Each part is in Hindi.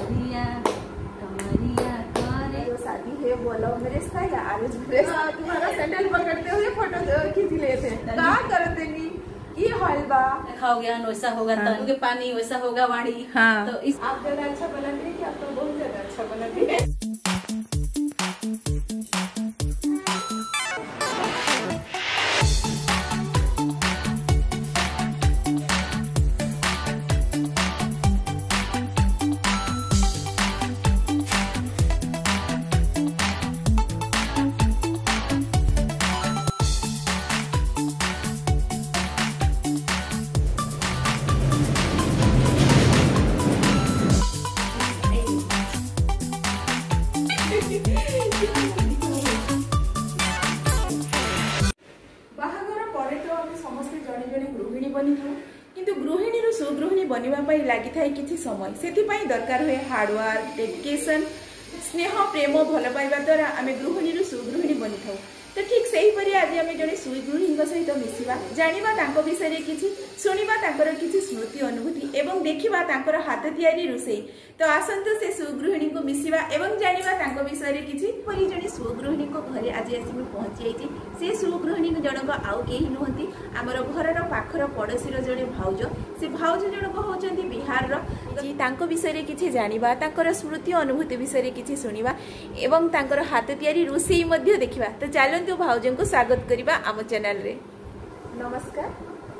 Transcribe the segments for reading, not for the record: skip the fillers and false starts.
कमरिया कमरिया करे। जो शादी है वो लव मैरिज था या अरेंज मैरिज? तुम्हारा सैंडल पकड़ते हुए फोटो खींच लिए थे, क्या करते नहीं ये हलवा खाओ ज्ञान वैसा होगा, तन के पानी वैसा होगा वाणी। हाँ। तो इस आप ज्यादा अच्छा बना रही है कि आप तो बहुत ज्यादा अच्छा बना रही है। गृहिणी सुगृहिणी बनवाई लगी था कि समय से दरकार हुए हार्डवर्क डेडिकेशन स्नेह प्रेम भल पाइबा द्वारा आम गृहिणी सुगृहिणी बनी था। तो ठीक से ही आज आम जड़े सुगृहिणी सहित मिसवा जाना विषय किसी शुणा किसी स्मृति अनुभूति और देखा हाथ तैयारी रोषे। तो आसतु से सुगृहिणी को मिसवा और जाना विषय किसी जड़े सुगृहिणी घरे आज आसी पहुंची जाइए। से सुगृहिणी जनक आउ कहीं नुहति आमर घर पाखर पड़ोशी जड़े भाउज। से भाउज जनक होती बिहार विषय किसी जाना स्मृति अनुभूति विषय किसी शुणा और हाथ तैयारी रोषे देखा। तो चलतु भाउज को स्वागत करवा आम चैनल रे। नमस्कार।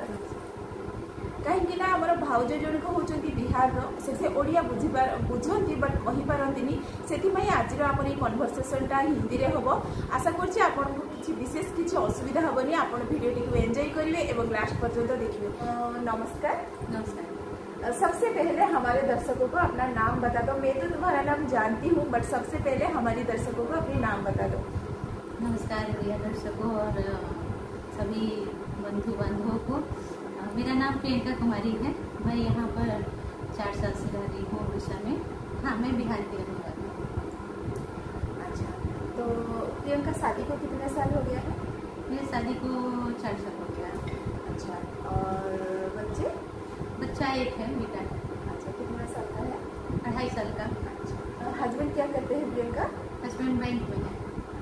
कहीं आमर भाउज जनक होती बिहार से ओडिया बुझती बट कहीपारती से आज आम कन्वर्सेशन हिंदी में हम आशा करछि आपन किसी विशेष किसी असुविधा हेनी। आप वीडियो टी एंजॉय करेंगे और लास्ट पर्यंत देखिए। नमस्कार। नमस्कार। सबसे पहले हमारे दर्शकों को अपना नाम बता दो। मैं तो तुम्हारा नाम जानती हूँ बट सबसे पहले हमारे दर्शकों को अपनी नाम बता दो। नमस्कार प्रिय दर्शकों और सभी बंधु बांधवों को। मेरा नाम प्रियंका कुमारी है। मैं यहाँ पर 4 साल से रह रही हूँ उड़ीसा में। हाँ, मैं बिहार की रहने वाली हूँ। अच्छा, तो प्रियंका शादी को कितने साल हो गया है? मेरी शादी को 4 साल हो गया। अच्छा, और बच्चे? बच्चा एक है, बेटा है। अच्छा, कितना साल का है? 2.5 साल का। अच्छा, हस्बैंड क्या करते हैं प्रियंका? हस्बैंड बैंक में है।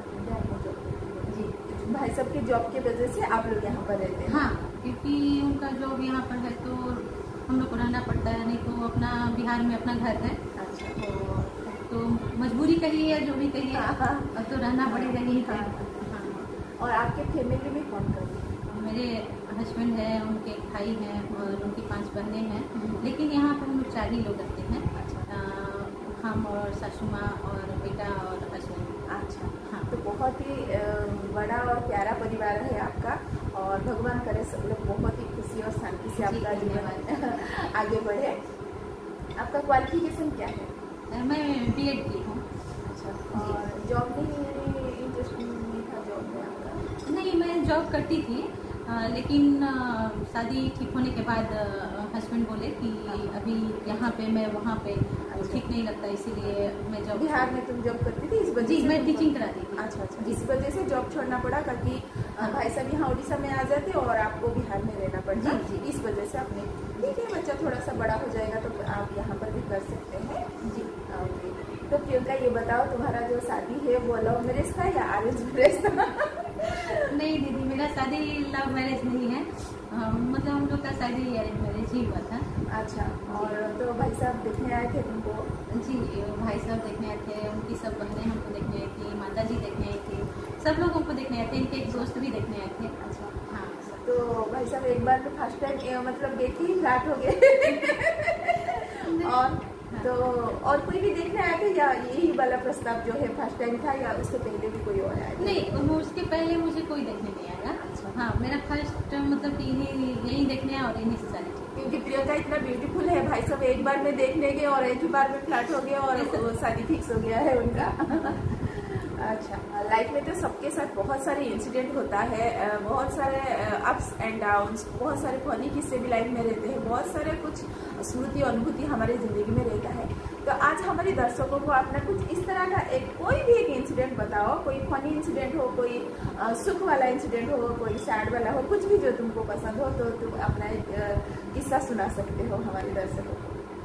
जी, भाई साहब के जॉब की वजह से आप लोग यहाँ पर रहते हैं? हाँ, क्योंकि उनका जॉब यहाँ पर है तो हम लोग को रहना पड़ता है, नहीं तो अपना बिहार में अपना घर है। अच्छा, तो मजबूरी कहिए या जो भी कहिए, तो रहना पड़ेगा यहीं पर। हाँ। और आपके फैमिली में कौन कौन है? मेरे हस्बैंड है, उनके भाई हैं और उनकी 5 बहनें हैं। लेकिन यहाँ पर हम लोग 4 ही लोग रहते हैं। हम और सासू माँ और बेटा और हस्बैंड। अच्छा, हाँ। तो बहुत ही बड़ा और प्यारा परिवार है आपका और भगवान करे सब लोग बहुत ही खुशी और शांति से आपका जीवन आगे बढ़े। आपका क्वालिफिकेशन क्या है? मैं B.Ed की हूँ। अच्छा, और जॉब नहीं इंटरेस्ट नहीं था जॉब में आपका? नहीं, मैं जॉब करती थी लेकिन शादी ठीक होने के बाद हस्बैंड बोले कि अभी यहाँ पे मैं वहाँ पे ठीक नहीं लगता, इसीलिए मैं जॉब। बिहार में तुम जॉब करती थी, इस वजह जी से मैं टीचिंग कराती थी। अच्छा अच्छा, इस वजह से जॉब छोड़ना पड़ा ताकि भाई साहब यहाँ उड़ीसा में आ जाते और आपको बिहार में रहना पड़ता। जी, इस वजह से आपने ठीक है, बच्चा थोड़ा सा बड़ा हो जाएगा तो आप यहाँ पर भी कर सकते हैं। जी। तो प्रियंका ये बताओ, तुम्हारा जो शादी है वो लव मैरिज था या अरेंज मैरिज था? नहीं दीदी, मेरा शादी लव मैरिज नहीं है। मतलब हम लोग का शादी अरेंज मैरिज ही हुआ था। अच्छा, और तो भाई साहब देखने आए थे तुमको? जी, भाई साहब देखने आए थे, उनकी सब बहनें हमको देखने आई थी, माता जी देखने आई थी, सब लोग हमको देखने आए थे, इनके एक दोस्त भी देखने आए थे। अच्छा, हाँ। तो भाई साहब एक बार तो फर्स्ट टाइम मतलब देख ही फ्लैट हो गए। और तो और कोई भी देखने आए थे या यही वाला प्रस्ताव जो है फर्स्ट टाइम था या उससे पहले भी कोई और आया? नहीं, उसके पहले मुझे कोई देखने नहीं आया। अच्छा। हाँ, मेरा फर्स्ट मतलब यही देखने आया और इन्हीं से शादी थी। क्योंकि प्रियंका इतना ब्यूटीफुल है, भाई साहब एक बार में देखने गए और एक ही बार में फ्लैट हो गया और शादी फिक्स हो गया है उनका। अच्छा, लाइफ में तो सबके साथ बहुत सारे इंसिडेंट होता है, बहुत सारे अप्स एंड डाउन्स, बहुत सारे फनी किस्से भी लाइफ में रहते हैं, बहुत सारे कुछ स्मृति अनुभूति हमारी ज़िंदगी में रहता है। तो आज हमारे दर्शकों को अपना कुछ इस तरह का कोई भी एक इंसिडेंट बताओ, कोई फनी इंसिडेंट हो, कोई सुख वाला इंसिडेंट हो, कोई सैड वाला हो, कुछ भी जो तुमको पसंद हो तो तुम अपना एक किस्सा सुना सकते हो हमारे दर्शकों को।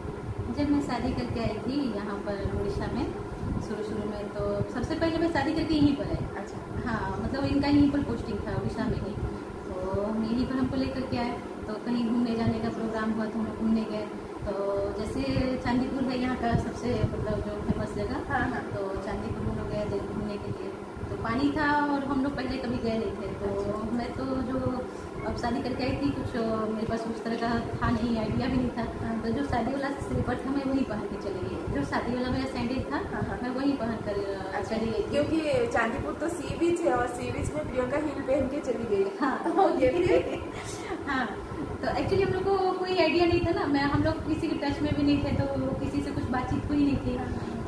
जब मैं शादी करके आई थी यहाँ पर उड़ीसा में, शुरू में तो सबसे पहले मैं शादी करके यहीं पर आई। अच्छा। हाँ, मतलब इनका यहीं पर पोस्टिंग था उड़ीसा में ही, तो हम यहीं पर हमको लेकर के आए। तो कहीं घूमने जाने का प्रोग्राम हुआ तो हम लोग घूमने गए। तो जैसे चांदीपुर है यहाँ का सबसे मतलब जो फेमस जगह। हाँ। तो चांदीपुर हम लोग गए घूमने के लिए। तो पानी था और हम लोग पहले कभी गए नहीं थे। तो मैं तो जो अब शादी करके आई थी, कुछ मेरे पास उस तरह का था नहीं, आइडिया भी नहीं था। तो जो शादी वाला स्लीपर था मैं वही पहन के चली गई। जो शादी वाला मेरा सैंडल था मैं वही पहन कर चली गई। क्योंकि चांदीपुर तो सी बीच है और सी बीच में प्रियंका हील पहन के चली गई। हाँ। हाँ, तो एक्चुअली हम लोग को कोई आइडिया नहीं था ना, हम लोग किसी के टच में भी नहीं थे, तो किसी से कुछ बातचीत हुई नहीं थी।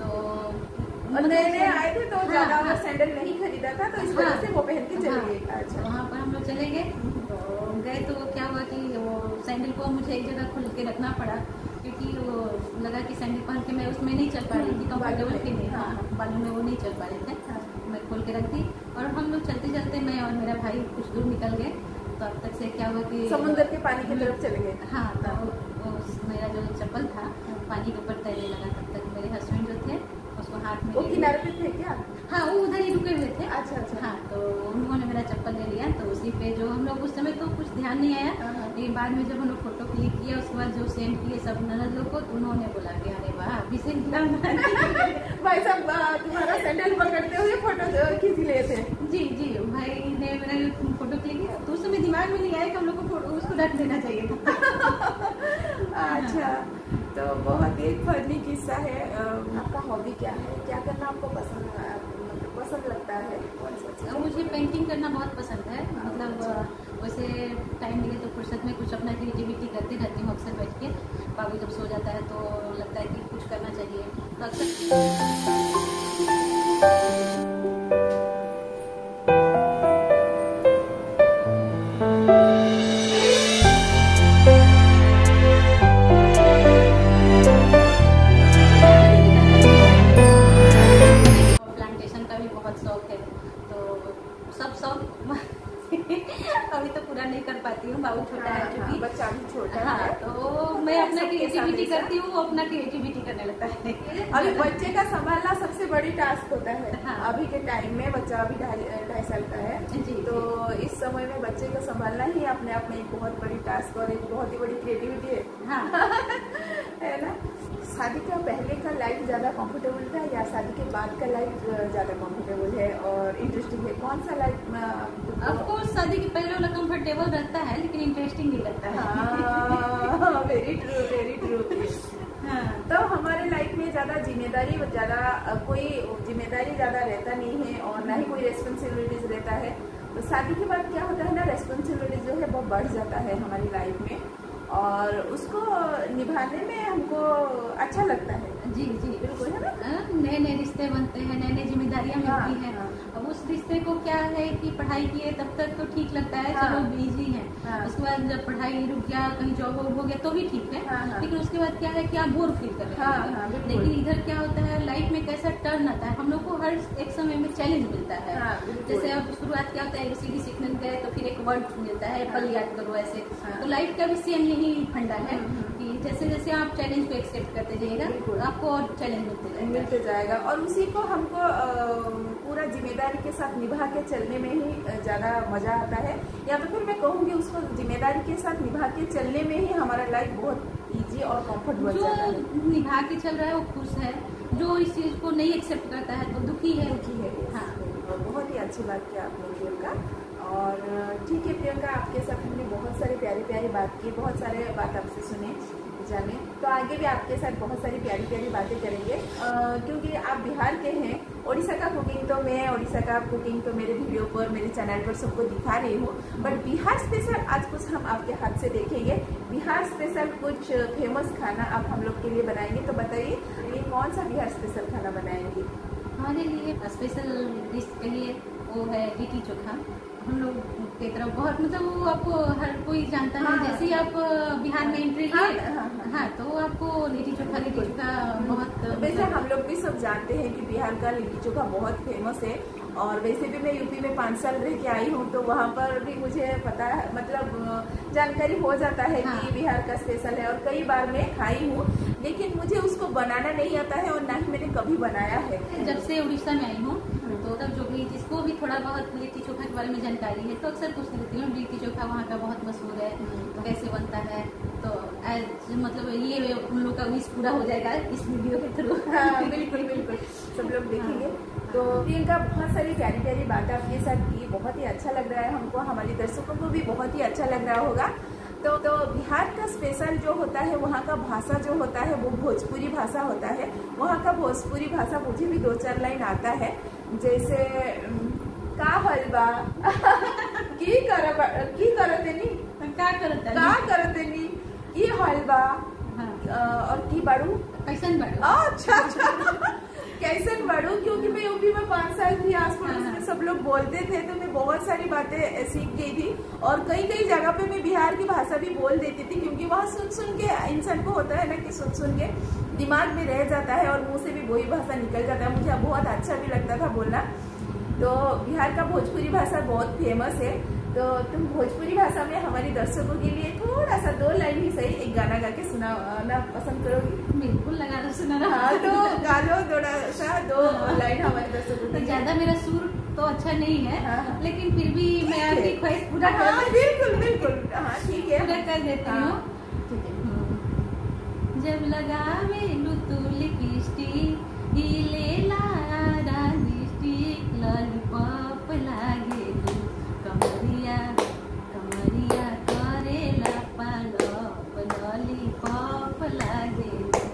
तो नए आए थे तो ज्यादा सैंडल नहीं खरीदा था, तो इस वजह से वो पहन के चले गए। अच्छा। वहाँ पर हम लोग चले गए। तो गए तो क्या हुआ कि वो सैंडल को मुझे एक जगह खोल के रखना पड़ा, क्योंकि वो लगा कि सैंडल पहन के मैं उसमें नहीं चल पा रही थी, कंफर्टेबल फील नहीं। हाँ, बालू में वो नहीं चल पा रहे थे। मैं खोल के रख दी और हम लोग चलते चलते मैं और मेरा भाई कुछ दूर निकल गए। तो अब तक से क्या हुआ कि समुद्र के पानी की तरफ चले गए। हाँ, तो मेरा जो चप्पल था पानी के ऊपर तैरने लगा। तब तक मेरे हस्बैंड जो थे उसको हाथ में, वो किनारे पे थे क्या? हाँ, वो उधर ही रुके हुए थे। अच्छा। हाँ, तो उन्होंने मेरा चप्पल ले लिया। तो उसी पे जो हम लोग उस समय तो कुछ ध्यान नहीं आया, लेकिन बाद में जब हम लोग फोटो क्लिक किया उसके बाद जो सेंड किए सब ननद लोग को, तो उन्होंने बोला कि अरे वाह अभिषेक भाई साहब तुम्हारा सैंडल पकड़ते हुए फोटो खींच लिए थे। जी, भाई ने मेरा फोटो क्लिक किया। तो उस समय दिमाग में नहीं आया कि हम लोग को उसको ढक देना चाहिए था। अच्छा, तो बहुत ही फनी किस्सा है। आपका हॉबी क्या है? क्या करना आपको पसंद लगता है? कौन सा चीज़? मुझे पेंटिंग करना बहुत पसंद है। मतलब वैसे टाइम मिले तो फुर्सत में कुछ अपना क्रिएटिविटी करती रहती हूँ अक्सर बैठ के। बाबू जब सो जाता है तो लगता है कि कुछ करना चाहिए, तो अक्सर अभी तो पूरा नहीं कर पाती हूँ, बाबू छोटा है क्योंकि बच्चा भी छोटा है। हाँ, तो मैं अपना क्रिएटिविटी करती हूँ, वो अपना क्रिएटिविटी करने लगता है। अभी बच्चे का संभालना सबसे बड़ी टास्क होता है। हाँ। अभी के टाइम में बच्चा अभी 2.5 साल का है। जी। तो इस समय में बच्चे को संभालना ही अपने आप में एक बहुत बड़ी टास्क और एक बहुत ही बड़ी क्रिएटिविटी है। हाँ। है ना? शादी का पहले का लाइफ ज्यादा कंफर्टेबल था या शादी के बाद का लाइफ ज्यादा कंफर्टेबल है और इंटरेस्टिंग है? कौन सा लाइफ? ऑफकोर्स शादी के पहले वाला कंफर्टेबल रहता है, लेकिन इंटरेस्टिंग नहीं लगता है। Very true. हाँ, तो हमारे लाइफ में ज्यादा जिम्मेदारी ज्यादा रहता नहीं है और ना ही कोई रेस्पॉन्सिबिलिटीज रहता है। तो शादी के बाद क्या होता है ना, रेस्पॉन्सिबिलिटीज जो है वो बढ़ जाता है हमारी लाइफ में और उसको निभाने में हमको अच्छा लगता है। जी, बिल्कुल, है ना? नए नए रिश्ते बनते हैं, नई नई जिम्मेदारियां मिलती हैं। अब उस रिश्ते को क्या है कि पढ़ाई किए तब तक तो ठीक लगता है, चलो बिजी है। उसके बाद जब पढ़ाई रुक गया, कहीं जॉब हो गया तो भी ठीक है। लेकिन उसके बाद क्या है कि आप बोर फील कर रहे हैं। लेकिन इधर क्या होता है, लाइफ में कैसा टर्न आता है, हम लोग को हर एक समय में चैलेंज मिलता है। जैसे अब शुरुआत क्या होता है, ABCD सीखने गए तो फिर एक वर्ड मिलता है, एप्पल याद करो, ऐसे। तो लाइफ का भी सेम यही फंडा है कि जैसे जैसे आप चैलेंज को एक्सेप्ट करते जाइएगा तो आपको और चैलेंज मिलते जाएगा और उसी को हमको पूरा जिम्मेदारी के साथ निभा के चलने में ही ज्यादा मजा आता है। या तो फिर मैं कहूँगी उसको जिम्मेदारी के साथ निभा के चलने में ही हमारा लाइफ बहुत इजी और कंफर्टेबल जो जाता है। निभा के चल रहा है वो खुश है, जो इस चीज को नहीं एक्सेप्ट करता है तो दुखी है। हाँ, बहुत ही अच्छी बात की आपने प्रियंका। और ठीक है प्रियंका, आपके साथ हमने बहुत सारी प्यारी बात की, बहुत सारे बात आपसे सुने जाने, तो आगे भी आपके साथ बहुत सारी प्यारी बातें करेंगे। क्योंकि आप बिहार के हैं। उड़ीसा का कुकिंग तो मेरे वीडियो पर, मेरे चैनल पर सबको दिखा रही हूँ, बट बिहार स्पेशल आज कुछ हम आपके हाथ से देखेंगे। बिहार स्पेशल कुछ फेमस खाना आप हम लोग के लिए बनाएंगे, तो बताइए ये कौन सा बिहार स्पेशल खाना बनाएंगे? हमारे लिए स्पेशल डिश के लिए वो है लिट्टी चोखा। हम लोग की तरफ बहुत, मतलब वो आपको हर कोई जानता है। जैसे ही आप बिहार में एंट्री लिए हाँ, तो आपको लिट्टी चोखा बहुत, वैसे हम लोग भी सब जानते हैं कि बिहार का लिट्टी चोखा बहुत फेमस है और वैसे भी मैं यूपी में 5 साल रह के आई हूँ, तो वहाँ पर भी मुझे पता है, मतलब जानकारी हो जाता है कि बिहार का स्पेशल है। और कई बार मैं खाई हूँ, लेकिन मुझे उसको बनाना नहीं आता है और ना ही मैंने कभी बनाया है। जब से उड़ीसा में आई हूँ तो तब जो भी जिसको भी थोड़ा बहुत लिट्टी चोखा के बारे में जानकारी है तो अक्सर पूछ लेती हूँ, लिट्टी चोखा वहाँ का बहुत मशहूर है तो कैसे बनता है, तो मतलब ये उन लोग का विश पूरा हो जाएगा इस वीडियो के थ्रू। हाँ बिल्कुल बिल्कुल, सब लोग देखेंगे। तो प्रियंका बहुत सारी प्यारी प्यारी बातें आपके साथ की, बहुत ही अच्छा लग रहा है हमको, हमारे दर्शकों को भी बहुत ही अच्छा लग रहा होगा। तो बिहार का स्पेशल जो होता है, वहाँ का भाषा जो होता है वो भोजपुरी भाषा होता है। वहाँ का भोजपुरी भाषा मुझे भी 2-4 लाइन आता है, जैसे का हलवा की करतेनी की हलवा और की बाड़ू कैसन बाड़ू। अच्छा कैसन बाड़ू, क्योंकि मैं यूपी में 5 साल थी, आस पड़ोस में सब लोग बोलते थे तो मैं बहुत सारी बातें सीख गई थी। और कई कई जगह पे मैं बिहार की भाषा भी बोल देती थी, क्योंकि वहाँ सुन के इंसान को होता है ना कि सुन के दिमाग में रह जाता है और मुंह से भी वही भाषा निकल जाता है। मुझे बहुत अच्छा भी लगता था बोलना। तो बिहार का भोजपुरी भाषा बहुत फेमस है। तो तुम भोजपुरी भाषा में हमारे दर्शकों के लिए थोड़ा सा 2 लाइन ही सही एक गाना गा के सुनाना पसंद करोगी? बिल्कुल लगा सुना। हाँ तो गा लो थोड़ा सा 2 लाइन हमारे दर्शकों को। ज्यादा मेरा सुर तो अच्छा नहीं है, हाँ। लेकिन फिर भी मैं आपकी ख्वाहिश पूरा बिल्कुल बिल्कुल, हाँ ठीक है, पूरा कर देती हूँ। जब लगावे तू लिपस्टिक हिलेला लिपस्टिक लॉलीपॉप लागे कमरिया कमरिया करेला पालप लॉलीपॉप लागे।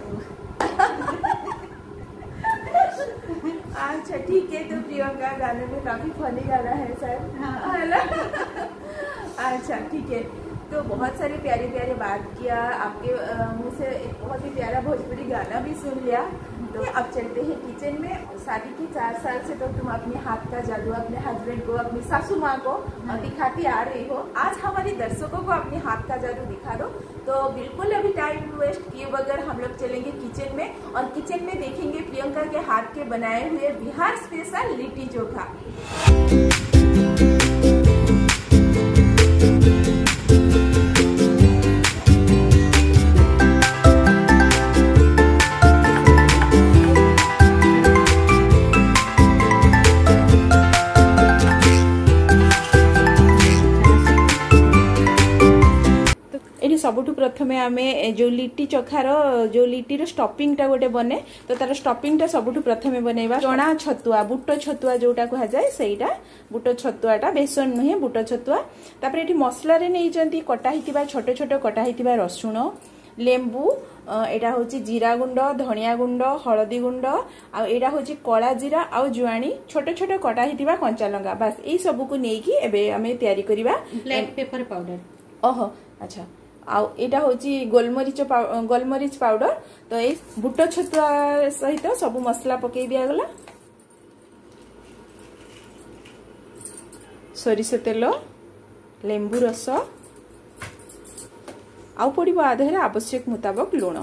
अच्छा ठीक है, तो प्रियंका गाने में काफी फनी गाना है सर। हाँ। अच्छा ठीक है, तो बहुत सारे प्यारे प्यारे बात किया, आपके मुंह से एक बहुत ही प्यारा भोजपुरी गाना भी सुन लिया। तो अब चलते हैं किचन में। शादी के 4 साल से तो तुम अपने हाथ का जादू अपने हस्बैंड को, अपनी सासू माँ को दिखाती आ रही हो। आज हमारे दर्शकों को अपने हाथ का जादू दिखा दो। तो बिल्कुल अभी टाइम वेस्ट किए बगैर हम लोग चलेंगे किचन में, और किचन में देखेंगे प्रियंका के हाथ के बनाए हुए बिहार स्पेशल लिट्टी चोखा। सबुठु प्रथमे आमे जो लिट्टी चोखार जो लिट्टीर स्टफिंगटा गोटे बने, तो तार स्टफिंगटा सबुठु प्रथमे बनैबा चना छतुआ बुट छतुआ जोटा कहा जाए सेटा बुट छतुआटा, बेसन नुहे बुट छतुआ। तापर एठी मसला रे नैचंती कटा हितिबा छोट छोट कटा हितिबा रसुण, लेंबू, एटा होची जीरा गुंड, धनिया गुंड, हळदी गुंड, आ एटा होची कला जीरा आ जुआणी, छोट छोट कटा हितिबा कंचा लंगा। बस एई सब को नेकी एबे हमें तयारी करिबा। ब्लैक पेपर पाउडर, ओहो अच्छा, आउ एटा होची गोलमरीच पाउडर। तो ए बुट छतुआ सहित सब मसला पकई दिया गला। सोरिष तेल, लेंबू रस, आउ पड़िबो आधे आवश्यक मुताबक लुण,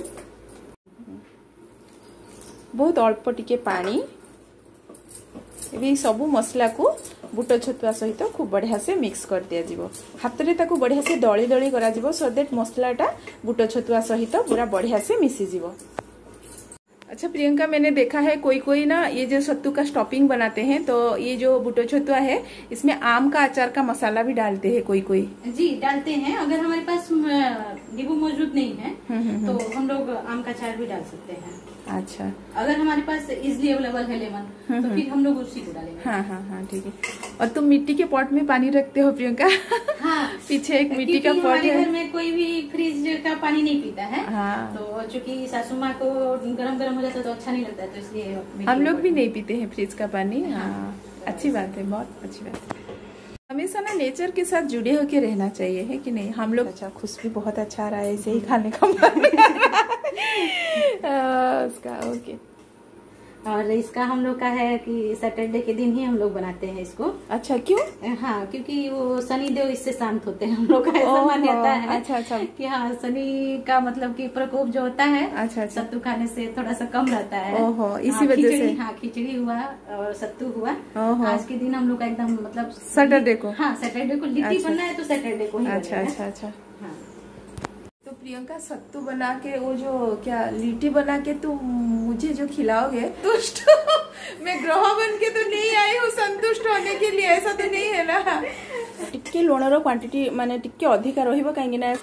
बहुत अल्प टिके पानी। एबे सबु मसला को बुट छतुआ सहित खूब बढ़िया से मिक्स कर दिया जीवो। हाथ रे ताकू बढ़िया से दली दली करा जीवो, सो दैट मसलाटा बुट छतुआ सहित पूरा बढ़िया से मिसी जीवो। अच्छा प्रियंका, मैंने देखा है कोई कोई ना ये जो सत्तू का स्टफिंग बनाते हैं, तो ये जो बुटो छतुआ है इसमें आम का अचार का मसाला भी डालते हैं कोई कोई। जी डालते हैं, अगर हमारे पास नींबू मौजूद नहीं है तो हम लोग आम का अचार भी डाल सकते हैं। अच्छा, अगर हमारे पास इजिली अवेलेबल है लेमन तो फिर हम लोग उसी को डालेंगे। हाँ हाँ हाँ ठीक है। और तुम मिट्टी के पॉट में पानी रखते हो प्रियंका? हाँ पीछे एक मिट्टी का पॉट है। घर में कोई भी फ्रिज का पानी नहीं पीता है। हाँ। तो चूंकि सासू माँ को गरम गरम हो जाता है तो अच्छा नहीं लगता है, तो इसलिए हम लोग भी नहीं पीते हैं फ्रिज का पानी। हाँ अच्छी बात है, बहुत अच्छी बात है। हमेशा ना नेचर के साथ जुड़े होके रहना चाहिए, है कि नहीं? हम लोग अच्छा खुशबू बहुत अच्छा आ रहा है, ऐसे ही खाने का मन उसका। ओके, और इसका हम लोग का है कि सैटरडे के दिन ही हम लोग बनाते हैं इसको। अच्छा, क्यों? हाँ, क्योंकि वो शनि देव इससे शांत होते हैं, हम लोग का ऐसा मान्यता है। अच्छा कि हाँ, शनि का मतलब कि प्रकोप जो होता है अच्छा सत्तू खाने से थोड़ा सा कम रहता है। ओहो, इसी वजह से। हाँ, खिचड़ी हुआ और सत्तू हुआ। आज के दिन हम लोग का एकदम मतलब सैटरडे को। हाँ, सैटरडे को लिट्टी बनना है तो सैटरडे को ही। अच्छा। तो प्रियंका, सत्तू बना के वो जो क्या लिट्टी बना के तुम मुझे जो खिलाओगे, तुष्ट मैं ग्रह बन के तो नहीं आई हूँ संतुष्ट होने के लिए, ऐसा तो नहीं है ना? टिके लुणर क्वांटिटी माने टिके अधिका रहिबो काहेकि ना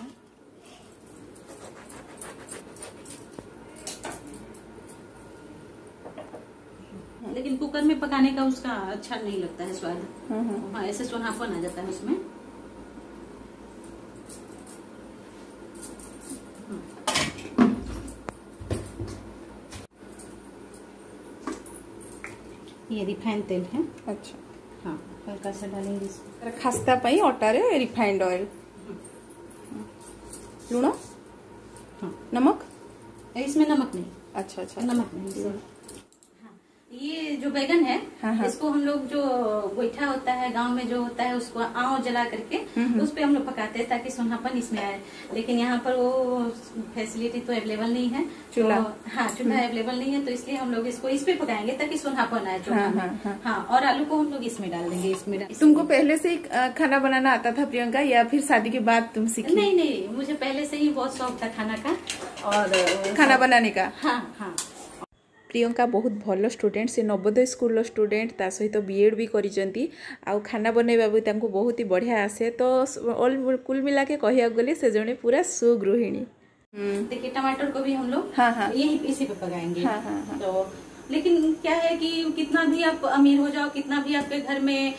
लेकिन कुकर में पकाने का उसका अच्छा नहीं लगता है स्वाद। हाँ, ऐसे सोनापन आ जाता है उसमें। ये रिफाइंड तेल है। अच्छा, हाँ, हल्का सा डालेंगे इसमें। खास्ता पाई आटा रे रिफाइंड ऑयल, लूण, हाँ, नमक। इसमें नमक नहीं। अच्छा, नमक नहीं। ये जो बैगन है, इसको हम लोग जो गोईठा होता है गांव में जो होता है उसको आँव जला करके उस पे हम लोग पकाते हैं ताकि सोनापन इसमें आए। लेकिन यहाँ पर वो फैसिलिटी तो अवेलेबल नहीं है, चूल्हा। हाँ, चूल्हा अवेलेबल नहीं है, तो इसलिए हम लोग इसको इस पे पकाएंगे ताकि सोनापन आए चूल्हा में। हाँ, और आलू को हम लोग इसमें डाल देंगे। इसमें तुमको पहले से ही खाना बनाना आता था प्रियंका, या फिर शादी के बाद तुम सीखी? नहीं, मुझे पहले से ही बहुत शौक था खाना का और खाना बनाने का। हाँ। प्रियंका बहुत भल स्टूडेंट, से नवोदय स्कूल स्टूडेंट, ता सहित बीएड भी करिसेंती, आ खाना बनैबा भी तांको बहुत ही बढ़िया आसे। तो ऑल कुल मिला के कहिया गले से जने पूरा सुगृहिणी। देखिए, टमाटर को भी हम लोग यही इसी पे पकाएंगे। तो लेकिन क्या है कि कितना भी आप अमीर हो जाओ, कितना भी आपके घर में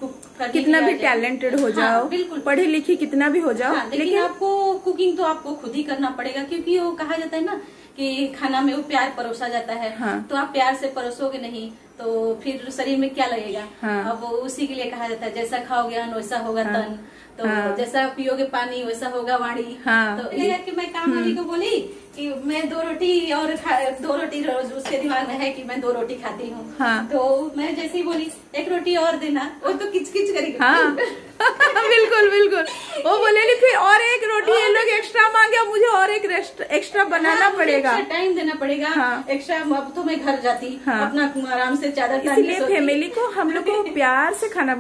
कितना भी टैलेंटेड हो जाओ, बिल्कुल पढ़े लिखे कितना भी हो जाओ, लेकिन आपको कुकिंग तो आपको खुद ही करना पड़ेगा, क्योंकि वो कहा जाता है ना कि खाना में वो प्यार परोसा जाता है। तो आप प्यार से परोसोगे नहीं तो फिर शरीर में क्या लगेगा? अब उसी के लिए कहा जाता है जैसा खाओगे अन्न वैसा होगा तन, तो जैसा पियोगे पानी वैसा होगा वाणी। तो ये कि मैं काम वाली को बोली कि मैं 2 रोटी और 2 रोटी रोज, उसके दिमाग में है कि मैं 2 रोटी खाती हूँ। तो मैं जैसे ही बोली 1 रोटी और देना, वो तो किच करेगी। बिल्कुल वो बोले फिर और 1 रोटी ये लोग एक्स्ट्रा मांगे, मुझे और 1 एक्स्ट्रा बनाना पड़ेगा, टाइम देना पड़ेगा एक्स्ट्रा। अब तो मैं घर जाती अपना आराम से चादर। इसलिए फैमिली को हम लोग को प्यार से खाना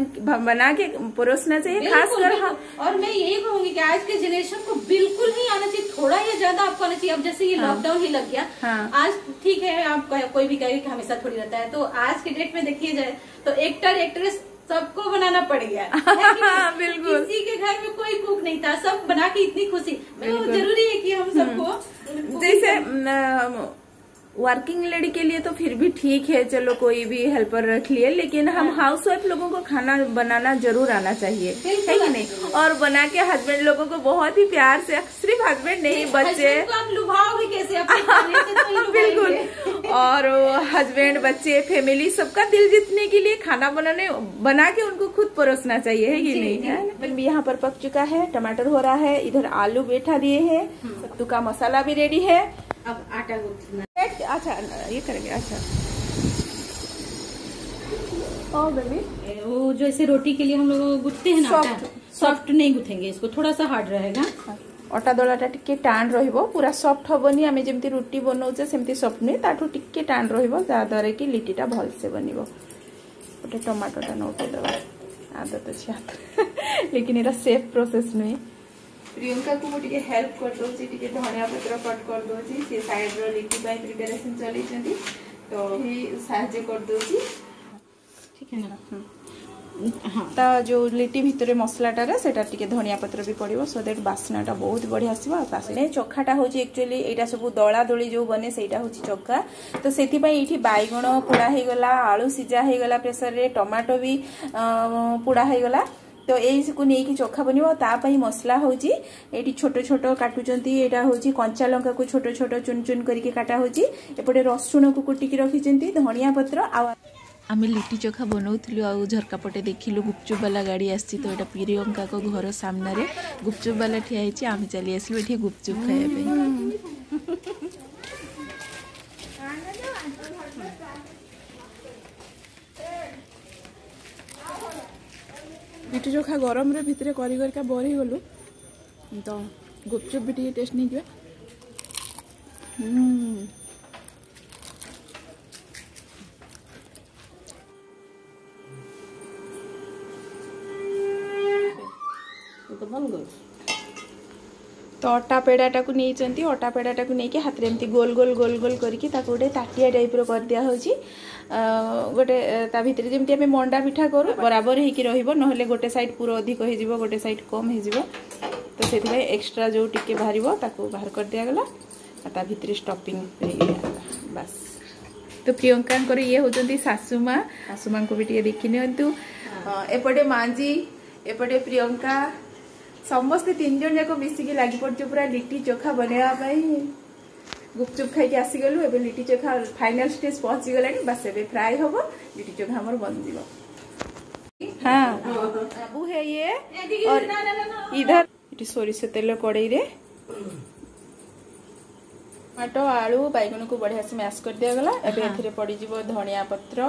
बना के परोसना चाहिए, खासकर। और मैं यही कहूंगी कि आज के जनरेशन को बिल्कुल नहीं आना चाहिए, थोड़ा या ज्यादा आपको आना चाहिए। अब जैसे ये लॉकडाउन ही लग गया, आज ठीक है, आप कोई भी कहे कि हमेशा थोड़ी रहता है, तो आज के डेट में देखिए जाए तो एक्टर एक्ट्रेस सबको बनाना पड़ गया। बिल्कुल, किसी के घर में कोई कुक नहीं था, सब बना के इतनी खुशी। तो जरूरी है कि हम सबको जैसे वर्किंग लेडी के लिए तो फिर भी ठीक है, चलो कोई भी हेल्पर रख लिए, लेकिन हम हाउसवाइफ लोगों को खाना बनाना जरूर आना चाहिए, है कि नहीं? और बना के हस्बैंड लोगों को बहुत ही प्यार से, सिर्फ हस्बैंड नहीं, बच्चे आप लुभाओगे कैसे? बिल्कुल, और हस्बैंड, बच्चे, फैमिली सबका दिल जीतने के लिए खाना बना के उनको खुद परोसना चाहिए, है कि नहीं? यहाँ पर पक चुका है, टमाटर हो रहा है, इधर आलू बैठा दिए है, सत्तू का मसाला भी रेडी है। अब आटा गूंथना। अच्छा, ये करेंगे। अच्छा, ओ बेबी, वो जैसे रोटी के लिए हम लोग गूंथते हैं ना, सॉफ्ट नहीं गूंथेंगे इसको, थोड़ा सा हार्ड रहेगा। अटा दलाटा टिके टाण रहिबो, पूरा सॉफ्ट हबनी। आमे जेमती रोटी बनौचे सेमती सॉफ्ट नहीं, ताठू टिके टाण रहिबो, जा द्वारा कि लिट्टीटा भल से बनिबो। गोटे टमाटोटा नौटे दबा, आदत अच्छी हाथ लेकिन एरा सेफ प्रोसेस नहीं। प्रियंका को मुझे हेल्प कर दोची, टिके धनिया पत्र कट कर दोची, से साइड रो लिट्टी पाई प्रिपरेशन चली चंदी, तो ही सहायता कर दोची, ठीक है ना? हाँ, ता जो लिट्टी भितर मसलाटा रे सेटा टिके धनिया पत्र भी पड़िबो, सो दैट बास्नाटा बहुत बढ़िया आसीबो। तासे चोखाटा होची एक्चुअली एटा सब दळा दळी जो बने सेटा होची चोखा। तो सेति पई एठी बाइगण पोड़ा हे गला, आलू सिजा हे गला प्रेशर रे, टमाटो भी पोड़ा हे गला। तो यही नहीं कि चोखा बनवा तापाई मसला होची एटी छोट छोट काटुचंती, एटा होची कंचा लंका को छोट छोट चुन चुन करके काटा होची, एपटे रसुण को कुटिकी रखिचंती, धनिया पत्र। आमे लिट्टी चोखा बनाउथलु, आ झरका पटे देखिलु गुपचुप वाला गाड़ी आसी, तो एटा प्रियंका को घर सामने रे गुपचुप वाला ठिया हेची, आमे चली आसलु एठी गुपचुप खाए पे। लिट्टी चोखा गरम रे भितर करी करका बरी गलु तो गुपचुप भी टे टेस्ट नहीं किया। तो अटा पेड़ाटा को नहीं अटा पेड़ाटा को लेकिन हाथ में एमती गोल गोल गोल गोल करके गोटे ताटिया टाइप कर दिया होची गोटे ता भितर जमी आम मंडा पिठा करूँ बराबर हो ना गोटे साइड पूरा अधिक हो गोटे साइड कम हो तो से एक्सट्रा जो टिके बाहर बाहर कर दिगला ता भितर स्टफिंग बस। तो प्रियंका ये होती सासुमा सासुमा को भी टे देखी नियंतु एपटे मांजी एपटे प्रियंका समस्ते 3 जन जाक मिसिकी लगी पड़ो पूरा लिट्टी चोखा बनवाई गुपचुप खाई आसीगलु एबे लिट्टी चोखा फाइनल स्टेज पहुंची गलानी बस एबे फ्राई होबो लिट्टी चोखा हमर बन जीवो। हाँ बाबू है ये और इधर इटी सोरिष तेल कड़ाई रे टमाटो आलू बैगन को बढ़िया से मैश कर दिया गला एबे एथिरे पड़ी जीवो धनिया पत्र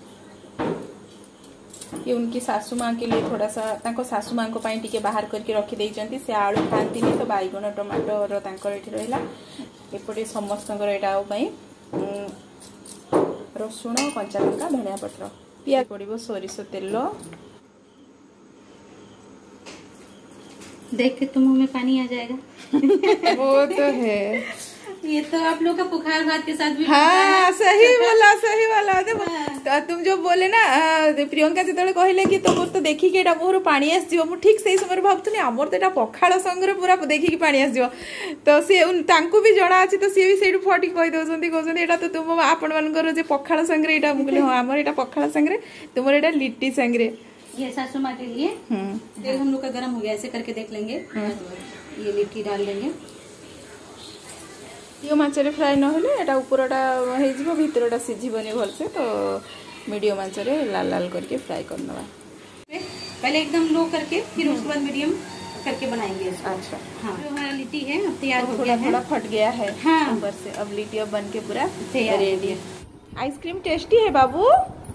कि उनकी सासू माँ के लिए थोड़ा सा तांको सासू माँ को पाई टिके बाहर करके रखी देइचंती से आलू खाती तो बैगन टमाटो तांकर एठी रहिला एपटे समस्तंकर एटा पई रसुण कंचा लंका धनिया पत्र पियाज पड़िबो सोरिष तेल देख के तो मुंह में पानी आ जाएगा। वो तो है ये तो आप लोग का पुखार भात के साथ भी हाँ सही वाला तो तुम जो बोले ना प्रियंका जो कहले कि तुम तो देखी कि मोहर पानी आसो मु ठीक से समय भावुनी आमर तो पखाड़ संगे पूरा देखिकी पानी आसो तो सी भी जना अच्छी तो सी भी से फटी कहीदे कहते तो तुम आपण मानकर जो पखाड़ संगे मुझे हाँ आमर यहाँ पखाड़ संगे तुम यहाँ लिट्टी संगे ये सासू माँ के लिए तेल हम लोग का गर्म हो गया ऐसे करके देख लेंगे ये लिट्टी डाल देंगे ये माछरे फ्राए नहले एटा ऊपरटा हो भीतरटा सिझीबनी भलसे तो मीडियम आंचरे लाल लाल करके फ्राई करना पहले एकदम लो करके फिर उसके बाद मीडियम करके बनाएंगे। अच्छा हाँ जो हमारा लिट्टी है अब तैयार हो गया है थोड़ा फट गया है हाँ ऊपर से अब लिट्टी अब बन के पूरा तैयार रेडी है। आइसक्रीम टेस्टी है बाबू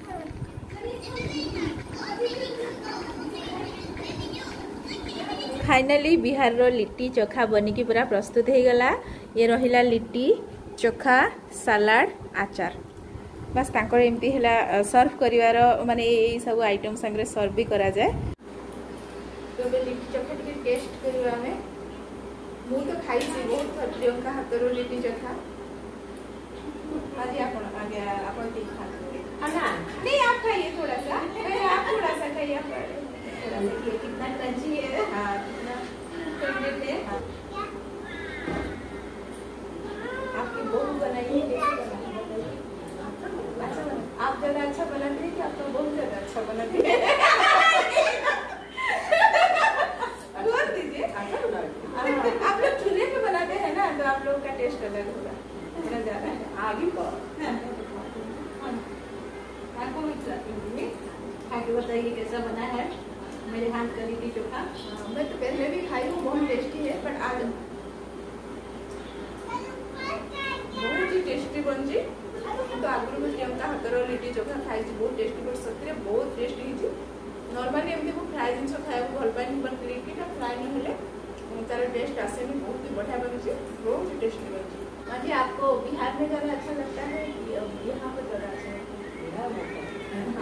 फाइनली बिहार रो लिट्टी चोखा बनिकी पूरा प्रस्तुत हो गला। ये रहिला लिट्टी चोखा सलाड आचार बस तांकर एमती हैला सर्व करिवार माने ए सब आइटम संगे सर्व भी करा जाए। तो बे लिट्टी चोखा टिके टेस्ट करबा में मु तो खाई छी बहुत प्रियंका हाथ रो लिट्टी चोखा आज आपण ठीक खा ना नहीं आप खाइए थोड़ा सा आप थोड़ा सा खाइए ये कितना क्रंची है हाँ फेवरेट है आपकी बहू बनाई है अच्छा आप ज्यादा अच्छा बनाते हैं कि आप तो बहुत ज्यादा अच्छा बनाते हैं बोल दीजिए आप लोग चूल्हे पे बनाते हैं ना तो आप लोग का टेस्ट अलग होगा इतना ज्यादा है आगे आपको बताइए कैसा बना है मेरे हाथ का लिट्टी चोखा। मैं तो पहले भी खाई हूँ बहुत टेस्टी है बट आज बहुत ही टेस्टी बन जी तो आगुरी मुझे प्रियंका हाथर लिट्टी चोखा खाई बहुत टेस्टी बट सतरे बहुत टेस्टी है नॉर्मली एमती मुझे फ्राए जिन खाया भल पाए बट लिट्टीटा फ्राए नहीं तार टेस्ट आसेनी बहुत ही बढ़िया बनी बहुत ही टेस्टी बनी। हाँ जी आपको बिहार में ज़्यादा अच्छा लगता है यहाँ पर ज़्यादा अच्छा लगता है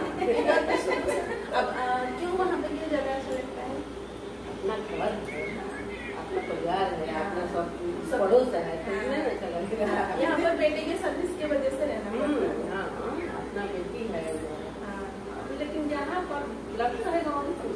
अब क्यों वहाँ पे क्यों ज़्यादा अच्छा लगता है अपना घर है अपना परिवार है अपना सब पड़ोस है यहाँ पर बेटे के सर्विस की वजह से रहना अपना बेटी है लेकिन यहाँ पर लगता है गाँव में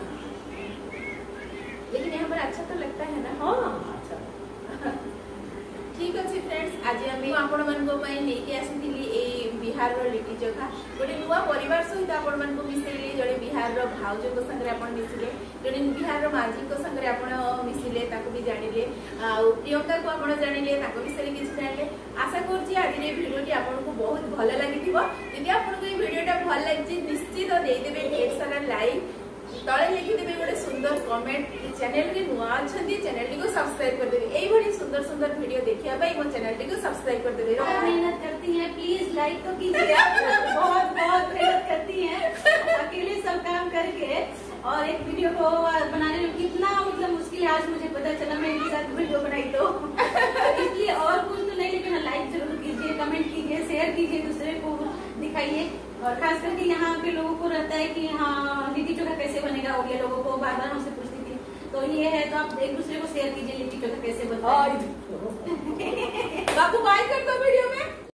लेकिन यहाँ पर अच्छा तो लगता है ना। हाँ अच्छा ठीक अच्छे फ्रेंड्स आज आम आपण मानक आसी बिहार लिट्टी चोखा गोटे नुआ परिवार सहित आपण मानक मिसेली जड़े बिहार भाउज संगे मिसिले जड़े बिहार माझी संगे आप मिसिले भी जानिले प्रियंका को आप जानिले विषय किसी जानिले आशा करुँच आज भिडियोटी आपको बहुत भल लगी यदि आपको ये भिडियोटा भल लगी निश्चित देदेवे ढेर सारा लाइक तले लिखिदेवे गोटे सुंदर कमेंट चैनल के नुआ अच्छा चैनल को सब्सक्राइब कर देवे यही सुंदर सुंदर वीडियो देखिए मो चैनल को सब्सक्राइब कर देवे मेहनत करती है प्लीज लाइक तो कीजिए। बहुत बहुत मेहनत करती हैं अकेले सब काम करके, और एक वीडियो को बनाने में कितना मतलब मुश्किल है आज मुझे पता चला, मैं इनके साथ वीडियो बनाई तो इसलिए और कुछ तो नहीं, लेकिन लाइक जरूर कीजिए, कमेंट कीजिए, शेयर कीजिए, दूसरे को दिखाइए। और खास करके यहाँ के लोगों को रहता है कि हाँ लिट्टी चोखा कैसे बनेगा, उड़िया लोगों को बार बार हमसे पूछती थी, तो ये है तो आप एक दूसरे को शेयर कीजिए लिट्टी चोखा कैसे बनता है। बाबू बाय कर दो वीडियो में।